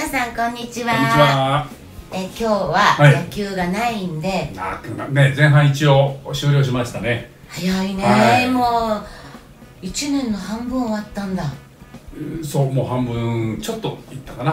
さんこんにちは。 こんにちは。 今日は野球がないんで、 ね、前半一応終了しましたね。 早いね、もう1年の半分終わったんだ。 そう、もう半分ちょっといったかな。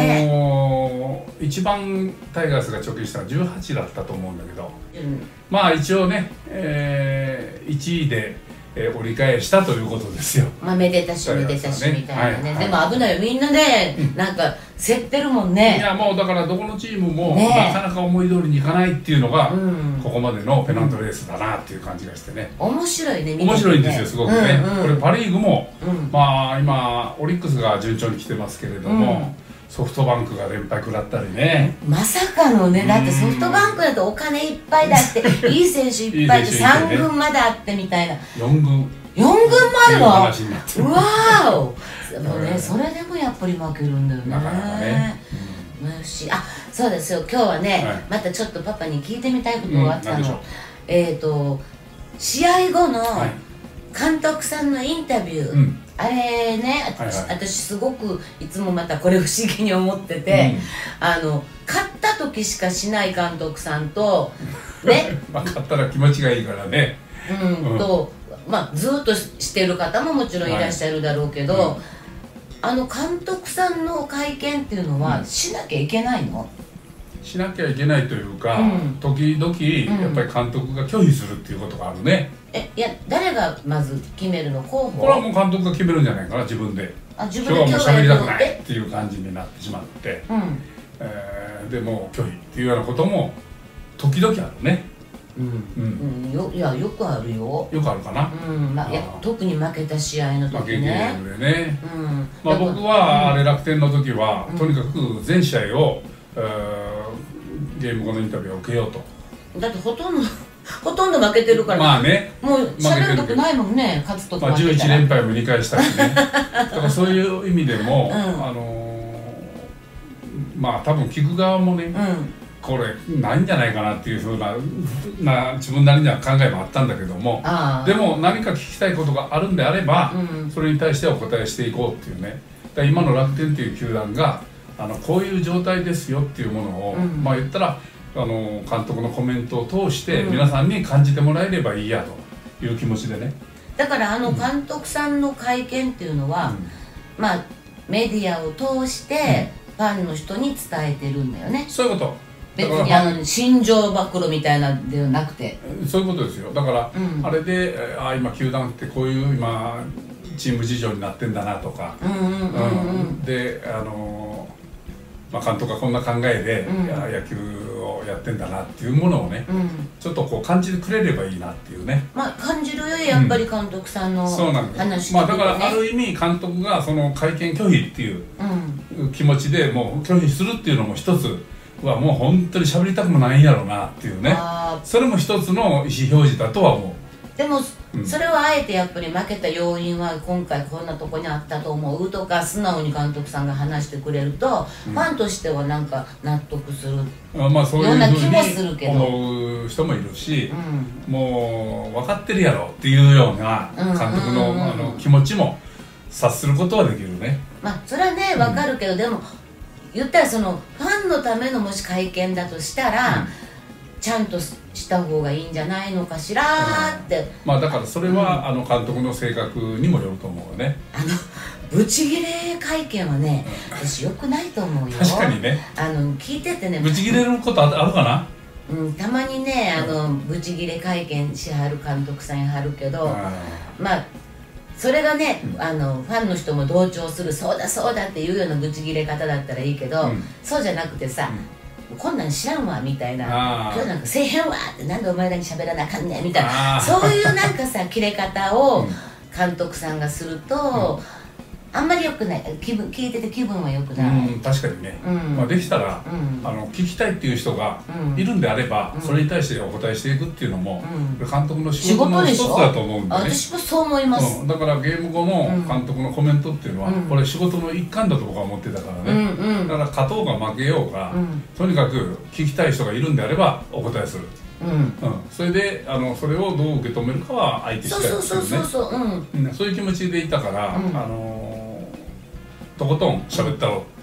一番タイガースが貯金したのは18だったと思うんだけど、まあ一応ね、1位で折り返したということですよ。 まあめでたしめでたしみたいなね。でも危ないよ、みんなね、なんか競ってるもんね。 いや、もうだからどこのチームもなかなか思い通りにいかないっていうのがここまでのペナントレースだなっていう感じがしてね。 面白いね、 面白いんですよ、すごくね。これパ・リーグもまあ今オリックスが順調に来てますけれども、ソフトバンクが連敗食らったりね。 まさかのね、だってソフトバンクだとお金いっぱいだって、いい選手いっぱいで3軍まであってみたいな。 4軍もあるの。うわーお。でもね、それでもやっぱり負けるんだよね。 なかなかね。 あ、そうですよ。今日はね、またちょっとパパに聞いてみたいことがあったの。試合後の監督さんのインタビュー、あれね、私すごくいつもまたこれ不思議に思ってて、勝った時しかしない監督さんとね、 勝ったら気持ちがいいからね、 まあずっとしてる方ももちろんいらっしゃるだろうけど、監督さんの会見っていうのはしなきゃいけないの？ しなきゃいけないというか、時々やっぱり監督が拒否するっていうことがあるね。 いや、誰がまず決めるの？候補？ これはもう監督が決めるんじゃないかな、自分で。今日はもう喋りたくないっていう感じになってしまって、でも拒否っていうようなことも時々あるね。 いや、よくあるよ。 よくあるかな。 特に負けた試合の時ね。 負けゲームでね。僕はあれ楽天の時はとにかく全試合をゲーム後のインタビューを受けようと。 だってほとんど負けてるから、 まあね、 もう喋るとこないもんね、勝つとこ負けたら。 11連敗も2回したしね。だからそういう意味でもまあ多分聞く側もね、これないんじゃないかなっていうふうな自分なりには考えもあったんだけども、でも何か聞きたいことがあるんであれば、それに対してお答えしていこうっていうね。だから今の楽天っていう球団がこういう状態ですよっていうものを、まあ言ったら監督のコメントを通して皆さんに感じてもらえればいいやという気持ちでね。 だから監督さんの会見っていうのは、まあメディアを通してファンの人に伝えてるんだよね。 そういうこと。 別に心情暴露みたいなではなくて、 そういうことですよ。だからあれで今球団ってこういう今チーム事情になってんだなとか、で監督がこんな考えで野球をやってんだなっていうものをね、ちょっとこう感じてくれればいいなっていうね。 まあ感じるよ、やっぱり監督さんの話聞いてだからある意味監督がその会見拒否っていう気持ちでもう拒否するっていうのも一つはもう本当に喋りたくもないんやろうなっていうね。それも一つの意思表示だとは思う。 でもそれはあえてやっぱり負けた要因は今回こんなとこにあったと思うとか素直に監督さんが話してくれると、ファンとしてはなんか納得するような気もするけど、 思う人もいるし、もう分かってるやろっていうような監督の気持ちも察することはできるね。 まあそれはね分かるけど、でも言ったらそのファンのためのもし会見だとしたら、ちゃんとした方がいいんじゃないのかしらって。 まあだからそれは監督の性格にもよると思うよね。 ブチギレ会見はね、私よくないと思うよ。 確かにね。 聞いててね、 ブチギレることあるかな。 たまにねブチギレ会見しはる監督さんやはるけど、まあそれがね、ファンの人も同調する、そうだそうだっていうようなブチギレ方だったらいいけど、そうじゃなくてさ、こんなん知らんわみたいな、今日なんかせえへんわって、なんでお前らに喋らなあかんねんみたいな、そういうなんかさ切れ方を監督さんがすると、あんまり良くない、聞いてて気分は良くない。 確かにね。できたら聞きたいっていう人がいるんであれば、それに対してお答えしていくっていうのも監督の仕事の一つだと思うんでね。 私もそう思います。 だからゲーム後の監督のコメントっていうのはこれ仕事の一環だと僕は思ってたからね。だから勝とうが負けようが、とにかく聞きたい人がいるんであればお答えする。それでそれをどう受け止めるかは相手次第ですよね。そういう気持ちでいたからとことん喋ったろうっ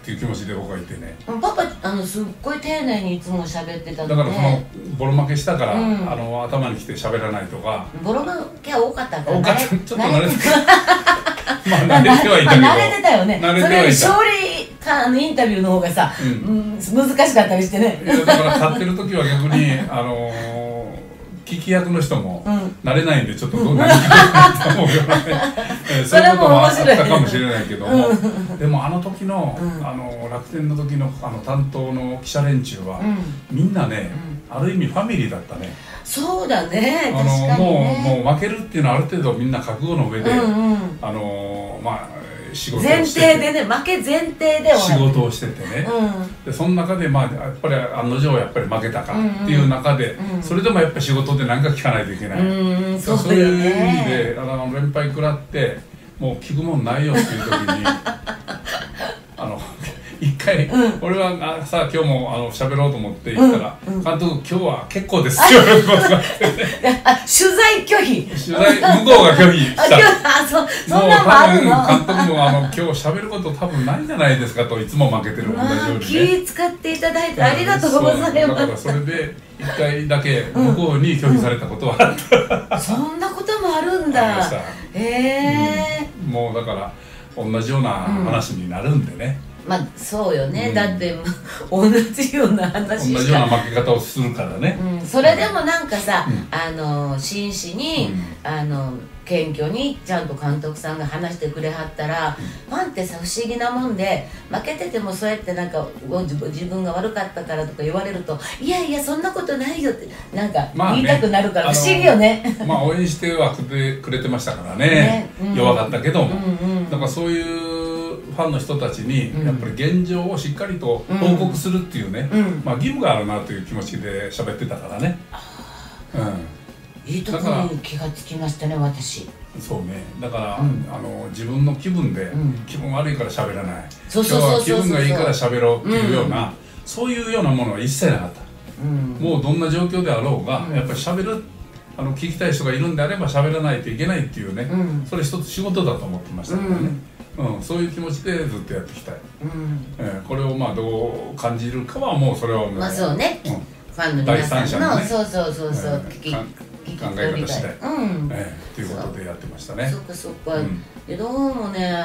っていう気持ちで僕はいてね。 パパすっごい丁寧にいつも喋ってたので、 だからそのボロ負けしたから、頭にきて喋らないとか。 ボロ負けは多かったから、 ちょっと慣れてまあ慣れてはいたけど、 慣れてたよね。それより勝利インタビューの方がさ、難しかったりしてね。 いやだから勝ってる時は逆に聞き役の人も慣れないんでちょっとどうなるかと思うよね。そういうこともあったかもしれないけども、でもあの時の楽天の時の担当の記者連中はみんなね、ある意味ファミリーだったね。 そうだね、確かにね。 もう負けるっていうのはある程度みんな覚悟の上でまあ仕事を前提でね、負け前提で仕事をしててね、でその中でまあやっぱり案の定やっぱり負けたかっていう中で、それでもやっぱり仕事で何か聞かないといけない、そういう意味で連敗食らってもう聞くもんないよっていう時に一回、俺はさ今日も喋ろうと思って言ったら「監督今日は結構です」って言われることがあって取材拒否、 向こうが拒否したそんなのあるの。 監督も今日喋ること多分ないんじゃないですかといつも負けてる同じようにね。 気使っていただいてありがとうございます。だからそれで一回だけ向こうに拒否されたことはあった。 そんなこともあるんだ。 もうだから同じような話になるんでね。 まあそうよね、だって同じような話しか、 同じような負け方をするからね。 それでもなんかさ、真摯に謙虚にちゃんと監督さんが話してくれはったら、ファンってさ不思議なもんで、負けててもそうやってなんか自分が悪かったからとか言われると、いやいやそんなことないよってなんか言いたくなるから不思議よね。 まあ応援してはくれてましたからね、弱かったけども、だからそういうファンの人たちにやっぱり現状をしっかりと報告するっていうね、まあ義務があるなという気持ちで喋ってたからね。 いいところに気がつきましたね、私。 そうね、だから自分の気分で気分悪いから喋らない、今日は気分がいいから喋ろうっていうような、そういうようなものは一切なかった。もうどんな状況であろうがやっぱり喋る、聞きたい人がいるんであれば喋らないといけないっていうね、それ一つ仕事だと思ってましたからね。そういう気持ちでずっとやっていきたい。これをまあどう感じるかはもうそれはもう、 まあそうね、ファンの皆さんのそう考え方次第っていうことでやってましたね。 そっかそっか。どうもね、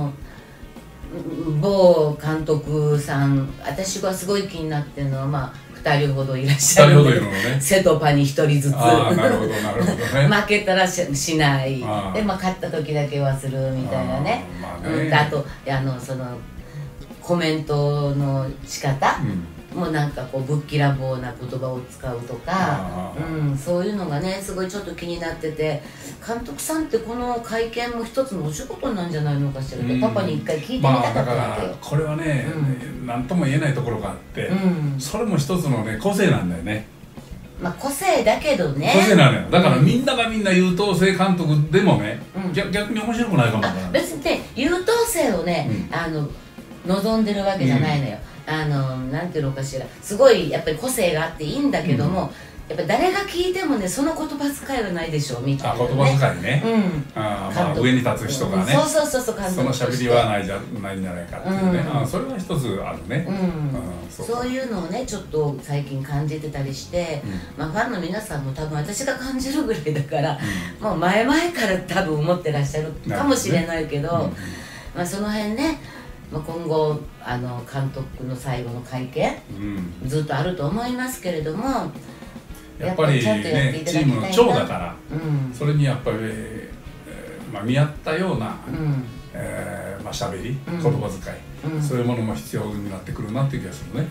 某監督さん、私がすごい気になってるのは、まあ2人ほどいらっしゃるので、セトパに1人ずつ負けたらしない、でまあ勝った時だけはするみたいなね。あとそのコメントの仕方もなんかこうぶっきらぼうな言葉を使うとか、そういうのがねすごいちょっと気になってて、監督さんってこの会見も一つのお仕事なんじゃないのかしらって、パパに一回聞いてみたかったわけよ。 だからこれはね何とも言えないところがあって、それも一つのね個性なんだよね。 まあ個性だけどね、 個性なのよ。だからみんながみんな優等生監督でもね、逆に面白くないかもわからない。 別にね優等生をね望んでるわけじゃないのよ。なんていうのかしら、すごいやっぱり個性があっていいんだけども、やっぱ誰が聞いてもねその言葉遣いはないでしょみたいなね。 言葉遣いね。上に立つ人がね、そのしゃべりはないんじゃないかっていうね、それは一つあるね。 そういうのをねちょっと最近感じてたりして、まあファンの皆さんも多分私が感じるぐらいだから、もう前々から多分思ってらっしゃるかもしれないけど、まあその辺ね、今後監督の最後の会見、ずっとあると思いますけれども、 やっぱりねチームの長だから、それにやっぱり見合ったようなしゃべり、言葉遣い、そういうものも必要になってくるなっていう気がするね。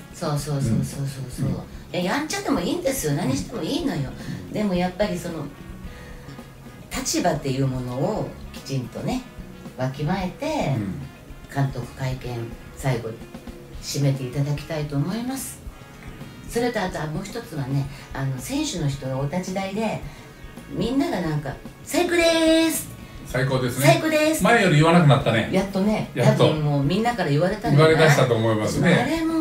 やんちゃでもいいんですよ、何してもいいのよ。でもやっぱりその立場っていうものをきちんとねわきまえて、監督会見最後締めていただきたいと思います。それとあともう一つはね、選手の人がお立ち台でみんながなんか「最高です!」 最高ですね。 最高です。 前より言わなくなったね。 やっとね、多分もうみんなから言われたんじゃない？言われだしたと思いますね。 あれも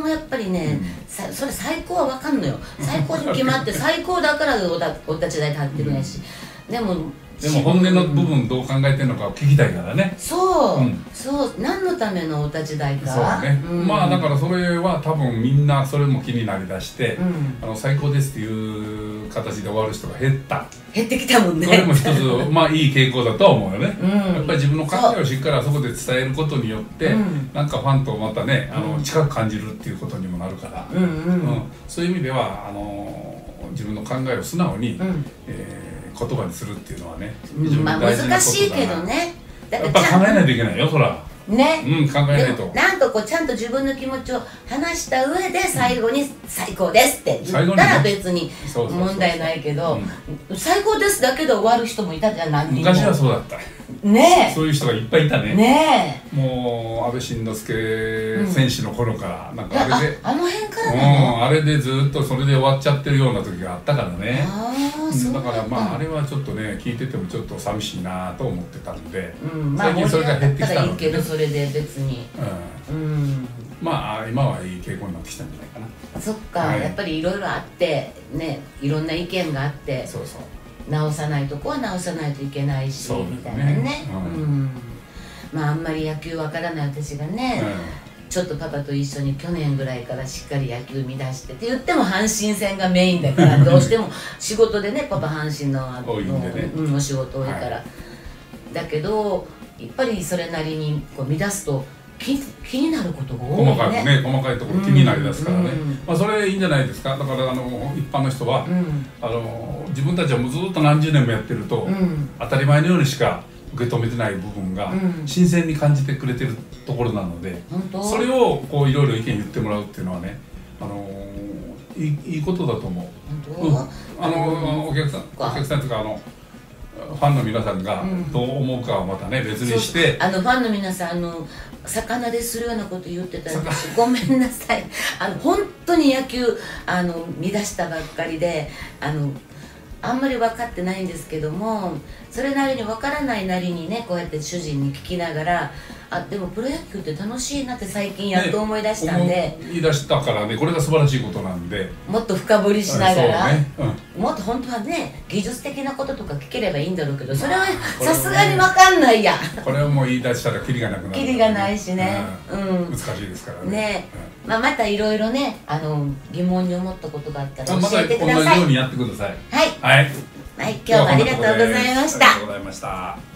もやっぱりね、それ最高は分かんのよ。最高に決まって最高だからお立ち台立ってるんやし、でも本音の部分どう考えてるのか聞きたいからね。 そう、そう、何のためのお立ち台か。 そうね、まあだからそれは多分みんなそれも気になりだして、最高ですっていう形で終わる人が減ってきたもんね。 これも一つまあいい傾向だとは思うよね。やっぱり自分の考えをしっかりあそこで伝えることによって、なんかファンとまたね近く感じるっていうことにもなるから、そういう意味では自分の考えを素直に言葉にするっていうのはね、非常に大事なことだな。 まあ難しいけどね。 やっぱ考えないといけないよ、そら。 ね、 考えないと。 なんかこうちゃんと自分の気持ちを話した上で最後に「最高です」って言ったら別に問題ないけど「最高です」だけで終わる人もいたじゃん、何人も。 昔はそうだったね。 そういう人がいっぱいいたね。 ねえ、 もう安倍晋之助選手の頃からなんかあれで、 あの辺からね、 あれでずっとそれで終わっちゃってるような時があったからね。だからまああれはちょっとね聞いててもちょっと寂しいなと思ってたんで、最近それが減ってきたので、 それで別にまあ今はいい傾向になってきたんじゃないかな。 そっか、やっぱりいろいろあってね、いろんな意見があって、 そうそう、 直さないとこは直さないといけないし、みたいなね。まああんまり野球わからない私がね、ちょっとパパと一緒に去年ぐらいからしっかり野球見出してって言っても阪神戦がメインだからどうしても仕事でね、パパ阪神のお仕事多いから、だけどやっぱりそれなりにこう見出すと気になることが多いね。 細かいところ気になりだすからね。まあそれいいんじゃないですか。だから一般の人は自分たちはもうずっと何十年もやってると当たり前のようにしか受け止めてない部分が新鮮に感じてくれてるところなので、それをこういろいろ意見言ってもらうっていうのはね、いいことだと思う。お客さんとかファンの皆さんがどう思うかはまたね別にして、 ファンの皆さん魚でするようなこと言ってたらごめんなさい。本当に野球見出したばっかりであんまり分かってないんですけども、それなりに分からないなりにね、こうやって主人に聞きながら、でもプロ野球って楽しいなって最近やっと思い出したんで、 言い出したからね、これが素晴らしいことなんで、 もっと深掘りしながら、もっと本当はね技術的なこととか聞ければいいんだろうけど、それはさすがに分かんないや。 これはもう言い出したらキリがなくなる、 キリがないしね、 難しいですからね。 またいろいろね疑問に思ったことがあったら教えてください。 また同じようにやってください。 はい、今日もありがとうございました。 ありがとうございました。